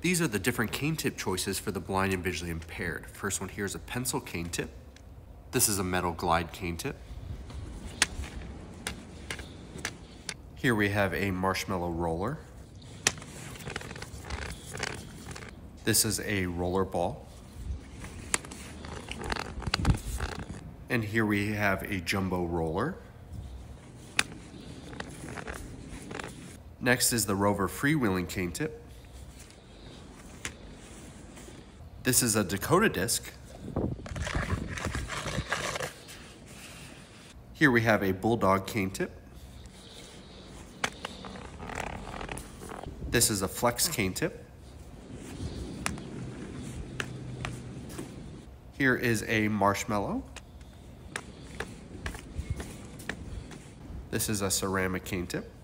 These are the different cane tip choices for the blind and visually impaired. First one here is a pencil cane tip. This is a metal glide cane tip. Here we have a marshmallow roller. This is a roller ball. And here we have a jumbo roller. Next is the Rover freewheeling cane tip. This is a Dakota disc. Here we have a Bulldog cane tip. This is a Flex cane tip. Here is a Marshmallow. This is a ceramic cane tip.